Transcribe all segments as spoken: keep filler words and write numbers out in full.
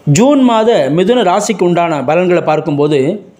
June மாத மிதுன ராசிக்கு உண்டான பலன்களை பார்க்கும்போது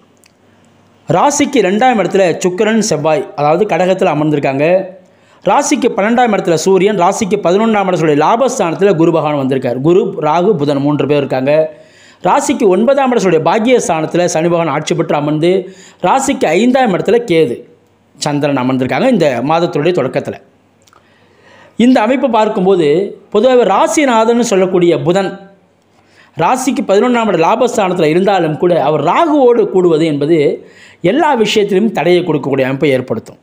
ராசிக்கு ரெண்டாம் இடத்துல சுக்கிரன் செவ்வாய் அதாவது கடகத்தில் அமர்ந்திருக்காங்க. ராசிக்கு பன்னெண்டாம் இடத்துல சூரியன், ராசிக்கு பதினொன்றாம் இடத்துல லாபஸ்தானத்தில் குரு பகவான் வந்திருக்கார். குரு, ராகு, புதன் மூன்று பேர் இருக்காங்க. ராசிக்கு ஒன்பதாம் இடத்துடைய பாக்கியஸ்தானத்தில் சனி பகவான் ஆட்சி பெற்று அமர்ந்து, ராசிக்கு ஐந்தாம் இடத்துல கேது சந்திரன் அமர்ந்திருக்காங்க இந்த மாதத்துடைய தொடக்கத்தில். இந்த அமைப்பு பார்க்கும்போது பொதுவாக ராசிநாதன் சொல்லக்கூடிய புதன் ராசிக்கு பதினொன்றாம் இட லாபஸ்தானத்தில் இருந்தாலும் கூட அவர் ராகுவோடு கூடுவது என்பது எல்லா விஷயத்திலும் தடையை கொடுக்கக்கூடிய அமைப்பை ஏற்படுத்தும்.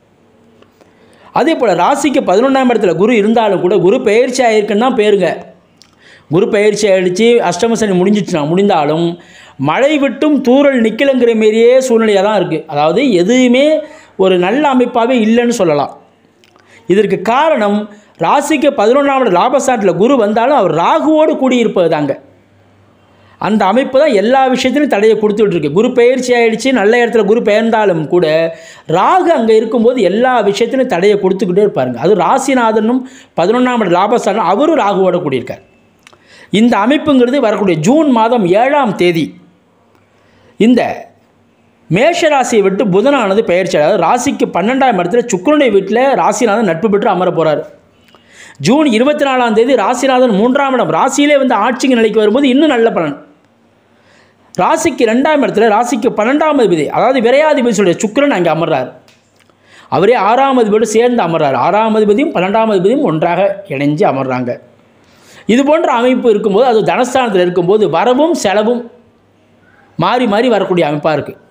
அதே போல் ராசிக்கு பதினொன்றாம் இடத்துல குரு இருந்தாலும் கூட குரு பெயர்ச்சி ஆகிருக்குன்னு தான் பேருங்க. குரு பெயர்ச்சி ஆகிடுச்சு, அஷ்டமசனி முடிஞ்சிச்சுனா முடிந்தாலும் மழை விட்டும் தூறல் நிற்கலைங்கிற மாரியே சூழ்நிலையாக தான் இருக்குது. அதாவது எதுவுமே ஒரு நல்ல அமைப்பாகவே இல்லைன்னு சொல்லலாம். இதற்கு காரணம் ராசிக்கு பதினொன்றாம் இட லாபஸ்தானத்தில் குரு வந்தாலும் அவர் ராகுவோடு கூடியிருப்பது தாங்க. அந்த அமைப்பு தான் எல்லா விஷயத்திலும் தடையை கொடுத்துட்ருக்கு. குரு பெயர்ச்சி ஆகிடுச்சு, நல்ல இடத்துல குரு பெயர்ந்தாலும் கூட ராகு அங்கே இருக்கும்போது எல்லா விஷயத்திலும் தடையை கொடுத்துக்கிட்டே இருப்பாருங்க. அது ராசிநாதனும் பதினொன்றாம் இட லாபஸ்தானம் அவரும் ராகுவோடு கூடியிருக்கார். இந்த அமைப்புங்கிறது வரக்கூடிய ஜூன் மாதம் ஏழாம் தேதி இந்த மேஷ ராசியை விட்டு புதனானது பெயர்ச்சி, அதாவது ராசிக்கு பன்னெண்டாம் இடத்துல சுக்கிரனுடைய வீட்டில் ராசிநாதன் நட்பு பெற்று அமர போகிறார். ஜூன் இருபத்தி நாலாம் தேதி ராசிநாதன் மூன்றாம் இடம் ராசியிலே வந்து ஆட்சிக்கு நிலைக்கு வரும்போது இன்னும் நல்ல பலன். ராசிக்கு ரெண்டாம் இடத்துல ராசிக்கு பன்னெண்டாம் அதிபதி அதாவது விரையாதிபதி சொல்லிய சுக்கிரன் அங்கே அமர்றார். அவரே ஆறாம் அதிபதியோடு சேர்ந்து அமர்றார். ஆறாம் அதிபதியும் பன்னெண்டாம் அதிபதியும் ஒன்றாக இணைஞ்சு அமர்றாங்க. இது போன்ற அமைப்பு இருக்கும்போது அது தனஸ்தானத்தில் இருக்கும்போது வரவும் செலவும் மாறி மாறி வரக்கூடிய அமைப்பாக இருக்குது.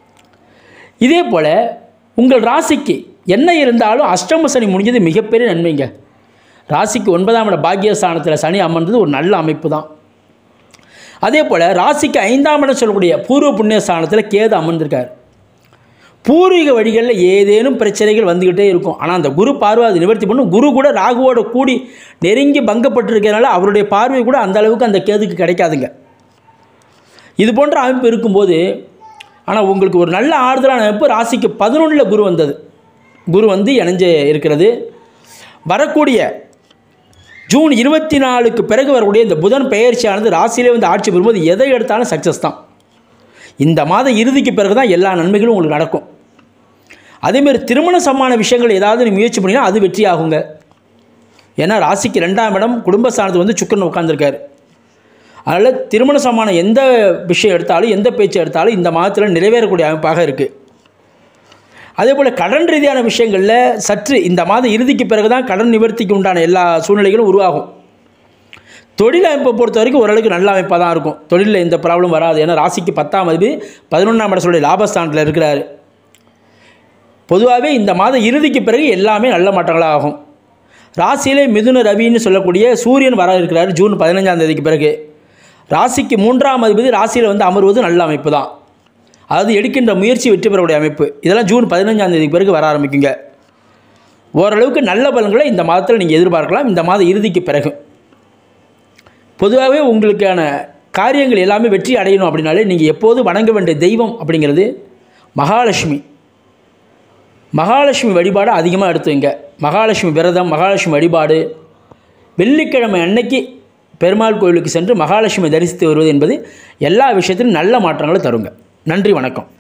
இதே போல் உங்கள் ராசிக்கு என்ன இருந்தாலும் அஷ்டம சனி முடிஞ்சது மிகப்பெரிய நன்மைங்க. ராசிக்கு ஒன்பதாம் இட பாக்கியஸ்தானத்தில் சனி அமர்ந்தது ஒரு நல்ல அமைப்பு தான். அதே போல் ராசிக்கு ஐந்தாம் இடம் சொல்லக்கூடிய பூர்வ புண்ணிய ஸ்தானத்தில் கேது அமர்ந்திருக்கார். பூர்வீக வழிகளில் ஏதேனும் பிரச்சனைகள் வந்துக்கிட்டே இருக்கும். ஆனால் அந்த குரு பார்வை அது நிவர்த்தி பண்ணும். குரு கூட ராகுவோட கூடி நெருங்கி பங்கப்பட்டிருக்கிறதுனால அவருடைய பார்வை கூட அந்த அளவுக்கு அந்த கேதுக்கு கிடைக்காதுங்க. இது போன்ற அமைப்பு இருக்கும்போது ஆனால் உங்களுக்கு ஒரு நல்ல ஆறுதலான அமைப்பு ராசிக்கு பதினொன்றில் குரு வந்தது. குரு வந்து இணைஞ்சு இருக்கிறது. வரக்கூடிய ஜூன் இருபத்தி நாலுக்கு பிறகு வரக்கூடிய இந்த புதன் பெயர்ச்சியானது ராசியிலே வந்து ஆட்சி பெறும்போது எதை எடுத்தாலும் சக்ஸஸ் தான். இந்த மாத இறுதிக்கு பிறகு தான் எல்லா நன்மைகளும் உங்களுக்கு நடக்கும். அதேமாதிரி திருமண சமான விஷயங்கள் ஏதாவது நீ முயற்சி பண்ணிங்கன்னா அது வெற்றி ஆகுங்க. ஏன்னா ராசிக்கு ரெண்டாம் இடம் குடும்பஸ்தானத்தில் வந்து சுக்கிரன் உட்கார்ந்துருக்காரு. அதனால் திருமண சமான எந்த விஷயம் எடுத்தாலும் எந்த பேச்சு எடுத்தாலும் இந்த மாதத்தில் நிறைவேறக்கூடிய அமைப்பாக இருக்குது. அதே போல் கடன் ரீதியான விஷயங்களில் சற்று இந்த மாத இறுதிக்கு பிறகு தான் கடன் நிவர்த்திக்கு உண்டான எல்லா சூழ்நிலைகளும் உருவாகும். தொழில் அமைப்பை பொறுத்த வரைக்கும் ஓரளவுக்கு நல்ல அமைப்பாக தான் இருக்கும். தொழிலில் எந்த ப்ராப்ளம் வராது. ஏன்னா ராசிக்கு பத்தாம் அதிபதி பதினொன்றாம் இடத்துடைய லாபஸ்தானத்தில் இருக்கிறார். பொதுவாகவே இந்த மாத இறுதிக்கு பிறகு எல்லாமே நல்ல மாற்றங்களாக ஆகும். ராசியிலே மிதுன ரவின்னு சொல்லக்கூடிய சூரியன் வர இருக்கிறார் ஜூன் பதினஞ்சாம் தேதிக்கு பிறகு. ராசிக்கு மூன்றாம் அதிபதி ராசியில் வந்து அமர்வது நல்ல அமைப்பு தான். அதாவது எடுக்கின்ற முயற்சி வெற்றி பெறக்கூடிய அமைப்பு. இதெல்லாம் ஜூன் பதினஞ்சாம் தேதிக்கு பிறகு வர ஆரம்பிக்குங்க. ஓரளவுக்கு நல்ல பலன்களை இந்த மாதத்தில் நீங்கள் எதிர்பார்க்கலாம். இந்த மாத இறுதிக்கு பிறகு பொதுவாகவே உங்களுக்கான காரியங்கள் எல்லாமே வெற்றி அடையணும் அப்படின்னாலே நீங்கள் எப்போது வணங்க வேண்டிய தெய்வம் அப்படிங்கிறது மகாலட்சுமி. மகாலட்சுமி வழிபாடு அதிகமாக எடுத்து வைங்க. மகாலட்சுமி விரதம், மகாலட்சுமி வழிபாடு, வெள்ளிக்கிழமை அன்னைக்கு பெருமாள் கோயிலுக்கு சென்று மகாலட்சுமி தரிசித்து வருவது என்பது எல்லா விஷயத்திலும் நல்ல மாற்றங்களை தருங்க. நன்றி, வணக்கம்.